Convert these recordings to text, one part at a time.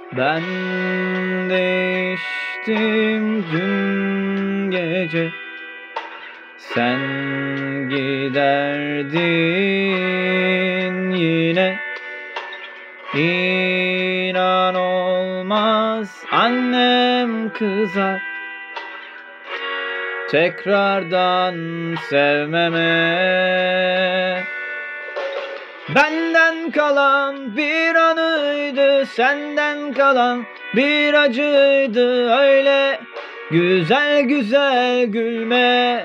Ben değiştim dün gece, sen giderdin yine. İnan olmaz, annem kızar tekrardan sevmeme. Benden kalan bir anıydı, senden kalan bir acıydı. Öyle güzel güzel gülme.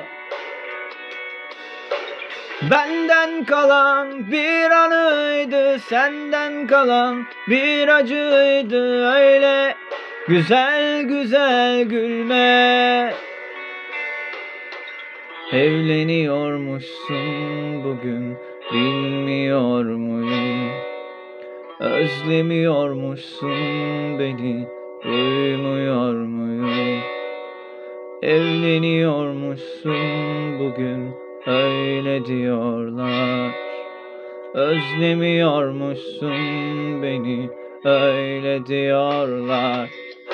Benden kalan bir anıydı, senden kalan bir acıydı. Öyle güzel güzel gülme. Evleniyormuşsun bugün, bilmiyor muyum? Özlemiyormuşsun beni, duymuyor muyum? Evleniyormuşsun bugün, öyle diyorlar. Özlemiyormuşsun beni, öyle diyorlar.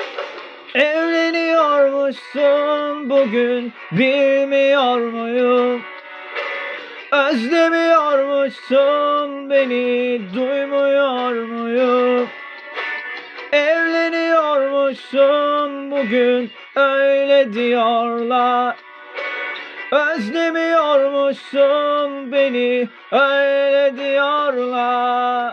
Evleniyormuşsun bugün, bilmiyor muyum? Özlemiyormuşsun beni, duymuyor muyum? Evleniyormuşsun bugün, öyle diyorlar. Özlemiyormuşsun beni, öyle diyorlar.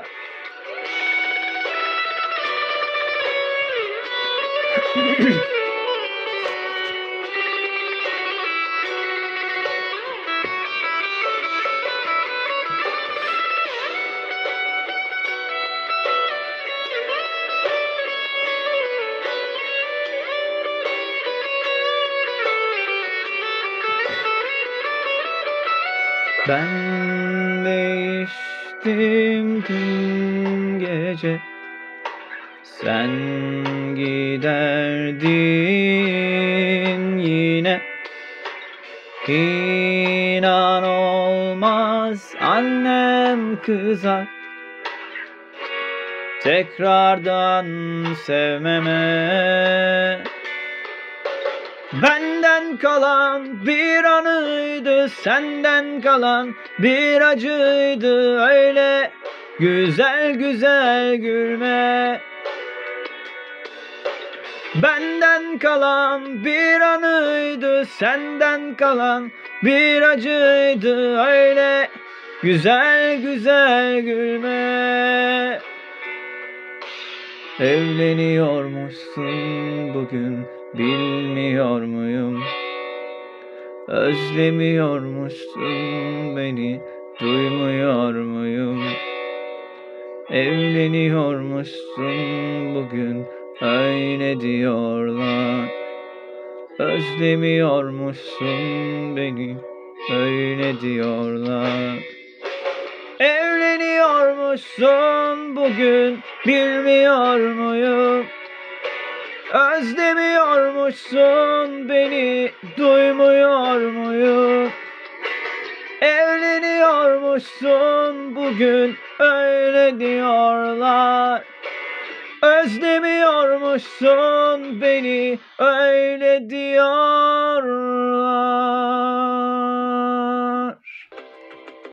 Ben değiştim dün gece, sen giderdin yine. İnan olmaz, annem kızar tekrardan sevmeme. Benden kalan bir anıydı, senden kalan bir acıydı. Öyle güzel güzel gülme. Benden kalan bir anıydı, senden kalan bir acıydı. Öyle güzel güzel gülme. Evleniyormuşsun bugün, bilmiyor muyum? Özlemiyormuşsun beni, duymuyor muyum? Evleniyormuşsun bugün, öyle diyorlar. Özlemiyormuşsun beni, öyle diyorlar. Evleniyormuşsun bugün, bilmiyor muyum? Özlemiyormuşsun beni, duymuyor muyum? Evleniyormuşsun bugün, öyle diyorlar. Özlemiyormuşsun beni, öyle diyorlar.